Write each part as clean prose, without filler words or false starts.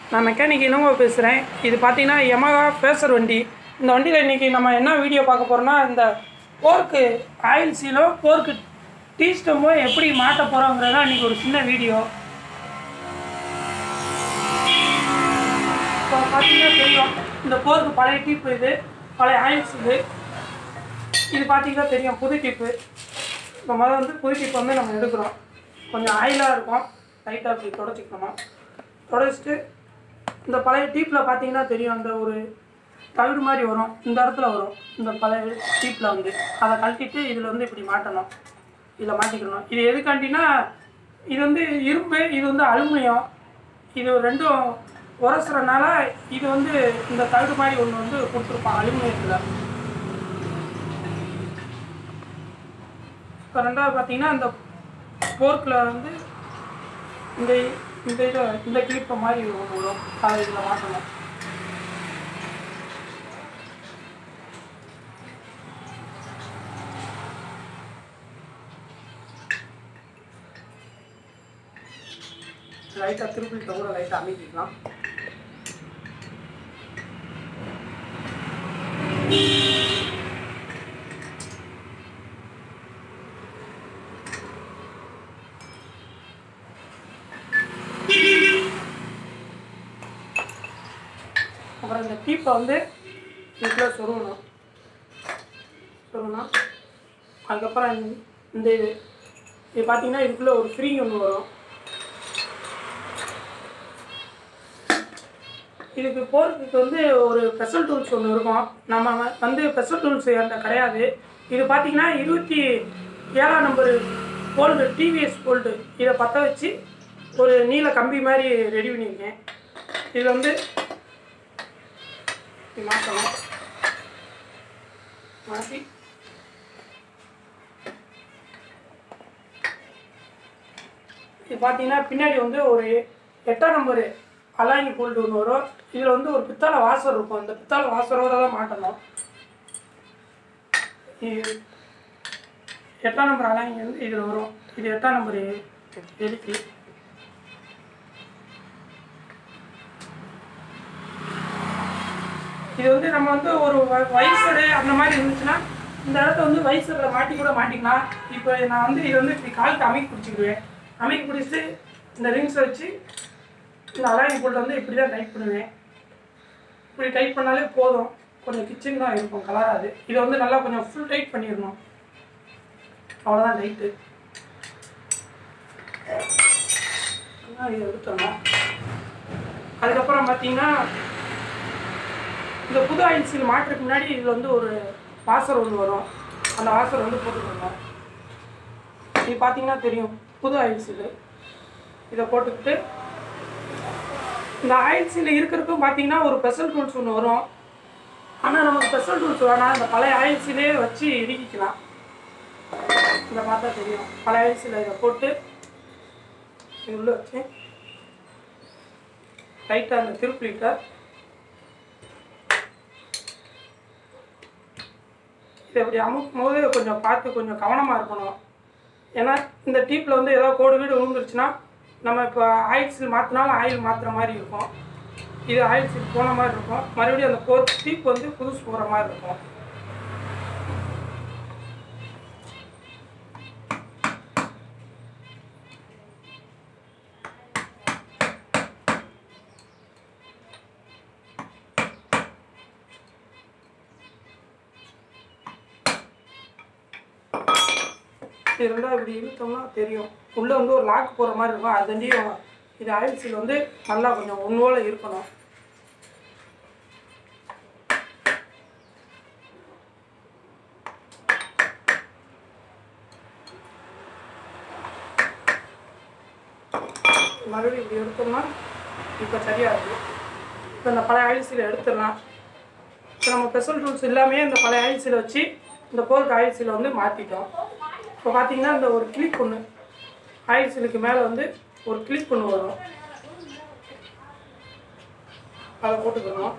நான் மெக்கானிக் இளங்கோ பேசுகிறேன். இது பார்த்தீங்கன்னா யமஹா ஃபேசர் வண்டி. இந்த வண்டியில் இன்றைக்கி நம்ம என்ன வீடியோ பார்க்க போகிறோம்னா, இந்த போர்க்கு ஆயில் சீலோ போர்க்கு டீ ஸ்டம்போ எப்படி மாட்ட போகிறோங்கிறதா இன்றைக்கி ஒரு சின்ன வீடியோ. இப்போ பார்த்தீங்கன்னா தெரியும், இந்த போர்க்கு பழைய டீப்பு, இது பழைய ஆயில் சீலு. இது பார்த்தீங்கன்னா தெரியும் புது டீப்பு. இப்போ முதல்ல வந்து புது டீப்பு வந்து நம்ம எடுக்கிறோம். கொஞ்சம் ஆயிலாக இருக்கும், லைட்டாக அப்படி தொடச்சிக்கணும். தொடச்சிட்டு இந்த பழைய டீப்பில் பார்த்தீங்கன்னா தெரியும், அந்த ஒரு தவிடு மாதிரி வரும், இந்த இடத்துல வரும். இந்த பழைய டீப்பில் வந்து அதை கழட்டிட்டு இதில் வந்து இப்படி மாட்டணும், இதில் மாட்டிக்கணும். இது எதுக்காண்டினா, இது வந்து இரும்பு, இது வந்து அலுமினியம். இது ரெண்டும் உரசுறனால இது வந்து இந்த தவிடு மாதிரி ஒன்று வந்து கொடுத்துருப்பான் அலுமினியத்தில். இப்போ ரெண்டாவது பார்த்தீங்கன்னா, இந்த போர்க்கில் வந்து இந்த கிளிப்பை மாதிரி ஒன்று வரும், அதை இதில் மாட்டணும். லைட்டாக திருப்பிட்ட கூட லைட்டாக அமைக்கிக்கலாம். அப்புறம் இந்த டீப்பை வந்து இதுக்குள்ளே சொருகணும். அதுக்கப்புறம் இந்த இது பார்த்தீங்கன்னா இதுக்குள்ளே ஒரு ஃப்ரீ ஒன்று வரும். இதுக்கு போகிறதுக்கு வந்து ஒரு ஸ்பெஷல் டூல்ஸ் ஒன்று இருக்கும். நம்ம வந்து ஸ்பெஷல் டூல்ஸ் என்கிட்ட கிடையாது. இது பார்த்தீங்கன்னா 27ஆம் நம்பரு போல்டு, டிவிஎஸ் போல்டு. இதை பற்ற வச்சு ஒரு நீல கம்பி மாதிரி ரெடி பண்ணியிருக்கேன். இது வந்து மாற்றணும். மாற்றி இது பார்த்தீங்கன்னா பின்னாடி வந்து ஒரு 8ஆம் நம்பரு அலாங்கி போல்டு ஒன்று வரும். இதில் வந்து ஒரு பித்தளை வாசர் இருக்கும். இந்த பித்தளை வாசரோடு தான் மாட்டணும். 8ஆம் நம்பர் அலாங்கி வந்து இதில் வரும். இது 8ஆம் நம்பர் எதுக்கு. இது வந்து நம்ம வந்து ஒரு வைசரு அந்த மாதிரி இருந்துச்சுன்னா இந்த இடத்த வந்து வைசரில் மாட்டி கூட மாட்டிக்கலாம். இப்போ நான் வந்து இது வந்து இப்படி காலுக்கு அமைக்க பிடிச்சிக்குவேன். அமைக்க பிடிச்சிட்டு இந்த ரிங்ஸை வச்சு இந்த அலாங்கி போல்ட் வந்து இப்படி தான் டைட் பண்ணுவேன். இப்படி டைட் பண்ணாலே போதும். கொஞ்சம் கிச்சன் தான் இருக்கும், கலராது. இதை வந்து நல்லா கொஞ்சம் ஃபுல் டைட் பண்ணிடணும். அவ்வளோதான் டைட்டு. இதை எடுத்துடணும். அதுக்கப்புறம் பார்த்தீங்கன்னா, இந்த புது ஆயில் சீல் மாட்டுறதுக்கு முன்னாடி இதில் வந்து ஒரு வாசர் ஒன்று வரும். அந்த வாசர் வந்து போட்டுக்கணும். இது பார்த்தீங்கன்னா தெரியும் புது ஆயில் சீலு. இதை போட்டுக்கிட்டு இந்த ஆயில் சீல் இருக்கிறதுக்கும் பார்த்தீங்கன்னா ஒரு ஸ்பெஷல் டூல்ஸ் ஒன்று வரும். ஆனால் நமக்கு ஸ்பெஷல் டூல்ஸ் வேணாம், இந்த பழைய ஆயில் சீலே வச்சு இறுக்கிக்கலாம். இதை பார்த்தா தெரியும் பழைய ஆயில் சீலை. இதை போட்டு இது உள்ள வச்சு லைட்டாக அந்த திருப்பிட்ட இதை இப்படி அமுக்கும் போது கொஞ்சம் பார்த்து கொஞ்சம் கவனமாக இருக்கணும். ஏன்னா இந்த டீப்பில் வந்து ஏதோ கோடு வீடு விழுந்துருச்சுன்னா நம்ம இப்போ ஆயில் சீல் மாற்றினாலும் ஆயில் மாற்றுற மாதிரி இருக்கும். இது ஆயில் சீல் போன மாதிரி இருக்கும். மறுபடியும் அந்த போர் டீப் வந்து புதுசு போகிற மாதிரி இருக்கும். இது ரெண்டாவது இப்படி இழுத்தோம்னா தெரியும் உள்ளே வந்து ஒரு லாக் போகிற மாதிரி இருக்கும். அதுண்டியும் இது ஆயில் சீல் வந்து நல்லா கொஞ்சம் ஒன்றோல இருக்கணும். மறுபடியும் இப்படி எடுத்தோம்னா இப்போ சரியாக இருக்குது. இப்போ இந்த பழைய ஆயில் சீலை எடுத்துடலாம். இப்போ நம்ம ஸ்பெஷல் டூல்ஸ் எல்லாமே இந்த பழைய ஆயில் சீலை வச்சு இந்த போர்க்கு ஆயில் சீலை வந்து மாற்றிட்டோம். இப்போ பார்த்தீங்கன்னா இந்த ஒரு கிளிப் ஒன்று ஆயில் சீலுக்கு மேலே வந்து ஒரு கிளிப் ஒன்று வரும். அதை போட்டுக்கணும்.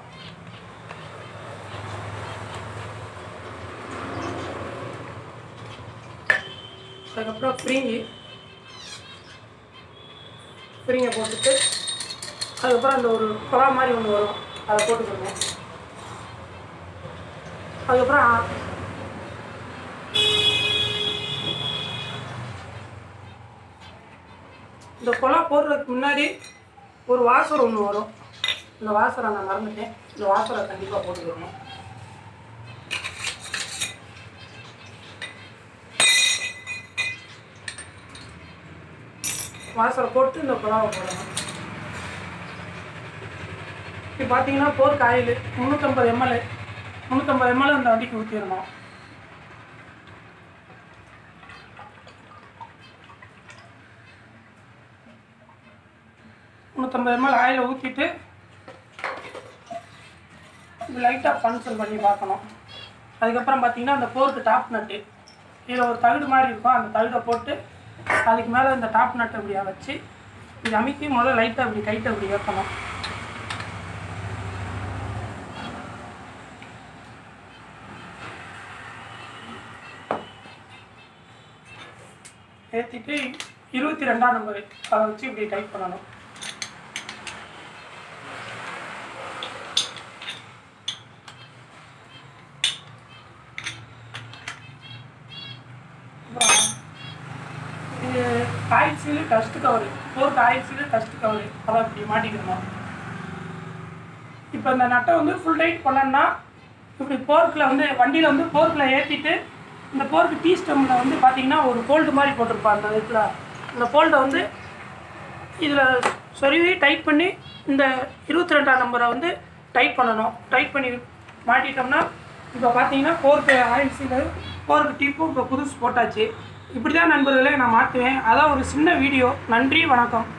அதுக்கப்புறம் ஸ்ப்ரிங்கை போட்டுட்டு அதுக்கப்புறம் அந்த ஒரு குழா மாதிரி ஒன்று வரும், அதை போட்டுக்கணும். அதுக்கப்புறம் இந்த குழா போடுறதுக்கு முன்னாடி ஒரு வாசர் ஒன்று வரும். இந்த வாசரை நான் மறந்துட்டேன். இந்த வாசரை கண்டிப்பாக போட்டுக்கணும். வாசரை போட்டு இந்த குழாவை போடணும். இப்போ பார்த்தீங்கன்னா போர்க் ஆயில் 350 ml அந்த வண்டிக்கு ஊற்றிடணும். ஆயிலை ஊற்றிட்டு இது லைட்டாக ஃபங்க்ஷன் பண்ணி பார்க்கணும். அதுக்கப்புறம் பார்த்தீங்கன்னா அந்த போர்க்கு டாப் நட்டு இதில் ஒரு தகுடு மாதிரி இருக்கும், அந்த தகுடை போட்டு அதுக்கு மேலே இந்த டாப் நட்டை இப்படியா வச்சு இது அமைக்கி முதல்ல லைட்டாக இப்படி கைட்டை இப்படி ஏற்றணும். ஏற்றிட்டு 22ஆம் நம்பர் அதை வச்சு இப்படி டைப் பண்ணணும். இது oil seal dust cover, fork oil seal dust cover அதை இப்படி மாட்டிக்கணும். இப்போ இந்த நட்டை வந்து ஃபுல் டைட் பண்ணோன்னா இப்படி போர்க்கில் வந்து வண்டியில் வந்து போர்க்கில் ஏற்றிட்டு இந்த போர்க்கு டீ ஸ்டெம்மில் வந்து பார்த்திங்கன்னா ஒரு ஃபோல்டு மாதிரி போட்டிருப்பாங்க. அந்த இதில் இந்த ஃபோல்டை வந்து இதில் சொருவி டைட் பண்ணி இந்த 22ஆம் நம்பரை வந்து டைட் பண்ணணும். டைட் பண்ணி மாட்டிட்டோம்னா இப்போ பார்த்தீங்கன்னா போர்க்கு ஆயில் சீலு போர்க்கு டீப்பும் இப்போ புதுசு போட்டாச்சு. இப்படி தான் நண்பர்களே நான் மாற்றுவேன். அதான் ஒரு சின்ன வீடியோ. நன்றி, வணக்கம்.